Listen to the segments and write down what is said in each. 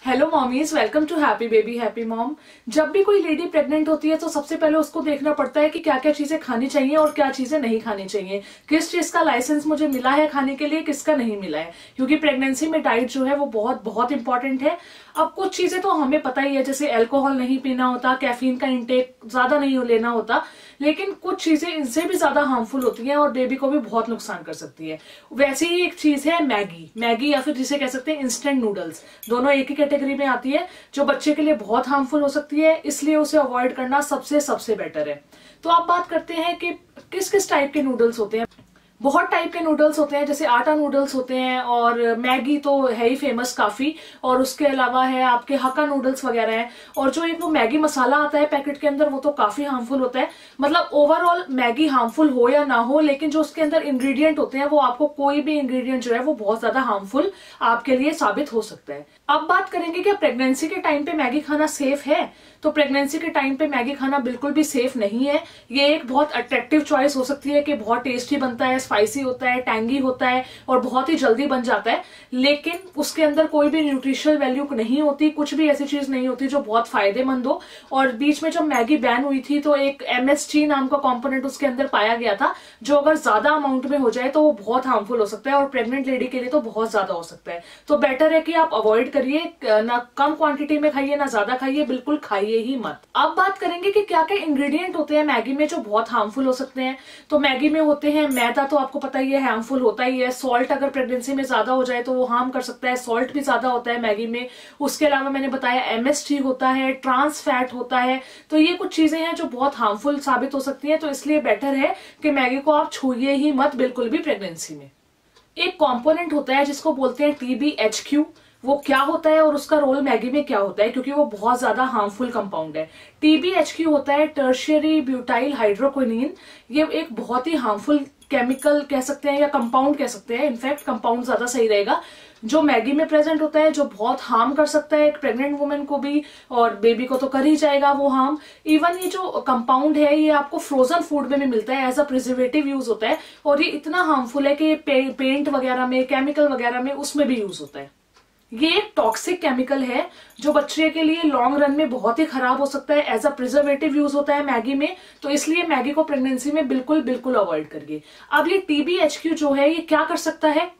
Hello mommies, welcome to happy baby happy mom. जब भी कोई लेडी प्रेग्नेंट होती है तो सबसे पहले उसको देखना पड़ता है कि क्या क्या चीजें खानी चाहिए और क्या चीजें नहीं खानी चाहिए, किस चीज का लाइसेंस मुझे मिला है खाने के लिए, किसका नहीं मिला है। क्योंकि प्रेगनेंसी में डाइट जो है वो बहुत बहुत इंपॉर्टेंट है। अब कुछ चीजें तो हमें पता ही है, जैसे अल्कोहल नहीं पीना होता, कैफीन का इंटेक ज्यादा नहीं लेना होता, लेकिन कुछ चीजें इनसे भी ज्यादा हार्मफुल होती हैं और बेबी को भी बहुत नुकसान कर सकती है। वैसे ही एक चीज है मैगी या फिर जिसे कह सकते हैं इंस्टेंट नूडल्स। दोनों एक ही कैटेगरी में आती है, जो बच्चे के लिए बहुत हार्मफुल हो सकती है, इसलिए उसे अवॉइड करना सबसे सबसे बेटर है। तो आप बात करते हैं कि किस किस टाइप के नूडल्स होते हैं। बहुत टाइप के नूडल्स होते हैं, जैसे आटा नूडल्स होते हैं, और मैगी तो है ही फेमस काफी, और उसके अलावा है आपके हक्का नूडल्स वगैरह है। और जो एक वो मैगी मसाला आता है पैकेट के अंदर, वो तो काफी हार्मफुल होता है। मतलब ओवरऑल मैगी हार्मफुल हो या ना हो, लेकिन जो उसके अंदर इंग्रेडिएंट होते हैं वो आपको कोई भी इंग्रेडिएंट जो है वो बहुत ज्यादा हार्मफुल आपके लिए साबित हो सकता है। अब बात करेंगे कि प्रेगनेंसी के टाइम पे मैगी खाना सेफ है। तो प्रेगनेंसी के टाइम पे मैगी खाना बिल्कुल भी सेफ नहीं है। ये एक बहुत अट्रैक्टिव चॉइस हो सकती है कि बहुत टेस्टी बनता है, स्पाइसी होता है, टैंगी होता है और बहुत ही जल्दी बन जाता है, लेकिन उसके अंदर कोई भी न्यूट्रिशनल वैल्यू नहीं होती, कुछ भी ऐसी चीज नहीं होती जो बहुत फायदेमंद हो। और बीच में जब मैगी बैन हुई थी तो एक MSG नाम का कंपोनेंट उसके अंदर पाया गया था, जो अगर ज्यादा अमाउंट में हो जाए तो वो बहुत हार्मफुल हो सकता है और प्रेग्नेंट लेडी के लिए तो बहुत ज्यादा हो सकता है। तो बेटर है कि आप अवॉइड करिए, ना कम क्वांटिटी में खाइए ना ज्यादा खाइए, बिल्कुल खाइए ही मत। अब बात करेंगे कि क्या क्या इंग्रेडिएंट होते हैं मैगी में जो बहुत हार्मफुल हो सकते हैं। तो मैगी में होते हैं मैदा, तो आपको पता ही है हार्मफुल होता ही है। सॉल्ट अगर प्रेगनेंसी में ज्यादा हो जाए तो वो हार्म कर सकता है, सॉल्ट भी ज्यादा होता है मैगी में। उसके अलावा मैंने बताया MSG होता है, ट्रांस फैट होता है। तो ये कुछ चीजें हैं जो बहुत हार्मफुल साबित हो सकती हैं, तो इसलिए बेटर है कि मैगी को आप छूइए ही मत बिल्कुल भी प्रेगनेंसी में। एक कंपोनेंट होता है जिसको बोलते हैं TBHQ। वो क्या होता है और उसका रोल मैगी में क्या होता है, क्योंकि वो बहुत ज्यादा हार्मफुल कंपाउंड है। TBHQ होता है टर्शियरी ब्यूटाइल हाइड्रोक्विनोन। ये एक बहुत ही हार्मफुल केमिकल कह सकते हैं या कंपाउंड कह सकते हैं, इनफैक्ट कंपाउंड ज्यादा सही रहेगा, जो मैगी में प्रेजेंट होता है, जो बहुत हार्म कर सकता है एक प्रेग्नेंट वुमेन को भी, और बेबी को तो कर ही जाएगा वो हार्म। इवन ये जो कंपाउंड है ये आपको फ्रोजन फूड में भी मिलता है, एज अ प्रिजर्वेटिव यूज होता है, और ये इतना हार्मफुल है कि पेंट वगैरह में, केमिकल वगैरह में, उसमें भी यूज होता है। ये एक टॉक्सिक केमिकल है जो बच्चे के लिए लॉन्ग रन में बहुत ही खराब हो सकता है। एज अ प्रिजर्वेटिव यूज होता है मैगी में, तो इसलिए मैगी को प्रेगनेंसी में बिल्कुल बिल्कुल अवॉइड करिए। अब ये TBHQ जो है ये क्या कर सकता है।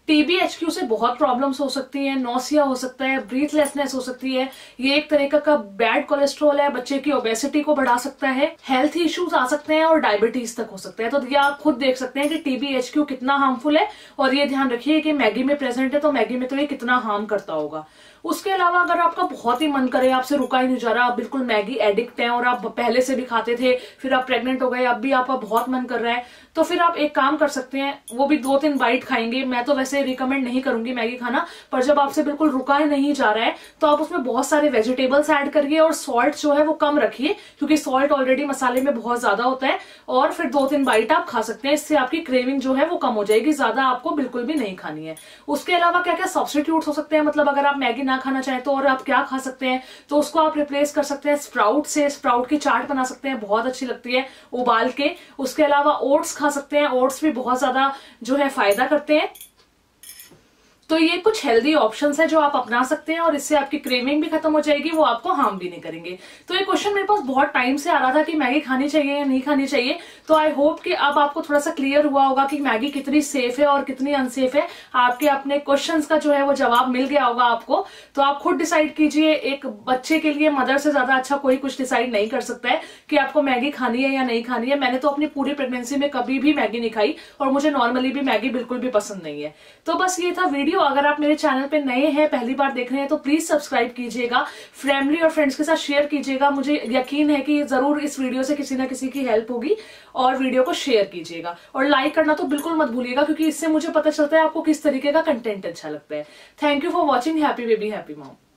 TBHQ से बहुत प्रॉब्लम्स हो सकती हैं, नोसिया हो सकता है, ब्रीथलेसनेस हो सकती है। ये एक तरीका का बैड कोलेस्ट्रॉल है, बच्चे की ओबेसिटी को बढ़ा सकता है, हेल्थ इश्यूज आ सकते हैं और डायबिटीज तक हो सकता है। तो ये आप खुद देख सकते हैं कि TBHQ कितना हार्मफुल है, और ये ध्यान रखिए कि मैगी में प्रेजेंट है तो मैगी में तो ये कितना हार्म करता होगा। उसके अलावा अगर आपका बहुत ही मन करे, आपसे रुका ही नहीं जा रहा, आप बिल्कुल मैगी एडिक्ट हैं और आप पहले से भी खाते थे, फिर आप प्रेग्नेंट हो गए, अब भी आपका बहुत मन कर रहा है, तो फिर आप एक काम कर सकते हैं, वो भी 2-3 बाइट खाएंगे। मैं तो वैसे रिकमेंड नहीं करूंगी मैगी खाना, पर जब आपसे बिल्कुल रुका ही नहीं जा रहा है तो आप उसमें बहुत सारे वेजिटेबल्स ऐड करिए और सॉल्ट जो है वो कम रखिए, क्योंकि सॉल्ट ऑलरेडी मसाले में बहुत ज्यादा होता है। और फिर 2-3 बाइट आप खा सकते हैं, इससे आपकी क्रेविंग जो है वो कम हो जाएगी, ज्यादा आपको बिल्कुल भी नहीं खानी है। उसके अलावा क्या क्या सब्स्टिट्यूट हो सकते हैं, मतलब अगर आप मैगी ना खाना चाहें तो और आप क्या खा सकते हैं, तो उसको आप रिप्लेस कर सकते हैं स्प्राउट से। स्प्राउट की चाट बना सकते हैं, बहुत अच्छी लगती है उबाल के। उसके अलावा ओट्स खा सकते हैं, ओट्स भी बहुत ज्यादा जो है फायदा करते हैं। तो ये कुछ हेल्दी ऑप्शंस है जो आप अपना सकते हैं और इससे आपकी क्रेविंग भी खत्म हो जाएगी, वो आपको हार्म भी नहीं करेंगे। तो ये क्वेश्चन मेरे पास बहुत टाइम से आ रहा था कि मैगी खानी चाहिए या नहीं खानी चाहिए, तो आई होप कि अब आपको थोड़ा सा क्लियर हुआ होगा कि मैगी कितनी सेफ है और कितनी अनसेफ है। आपके अपने क्वेश्चंस का जो है वो जवाब मिल गया होगा आपको, तो आप खुद डिसाइड कीजिए। एक बच्चे के लिए मदर से ज्यादा अच्छा कोई कुछ डिसाइड नहीं कर सकता है कि आपको मैगी खानी है या नहीं खानी है। मैंने तो अपनी पूरी प्रेगनेंसी में कभी भी मैगी नहीं खाई और मुझे नॉर्मली भी मैगी बिल्कुल भी पसंद नहीं है। तो बस ये था वीडियो। अगर आप मेरे चैनल पे नए हैं, पहली बार देख रहे हैं, तो प्लीज सब्सक्राइब कीजिएगा, फैमिली और फ्रेंड्स के साथ शेयर कीजिएगा। मुझे यकीन है कि जरूर इस वीडियो से किसी ना किसी की हेल्प होगी, और वीडियो को शेयर कीजिएगा और लाइक करना तो बिल्कुल मत भूलिएगा, क्योंकि इससे मुझे पता चलता है आपको किस तरीके का कंटेंट अच्छा लगता है। Thank you for watching. Happy baby happy mom.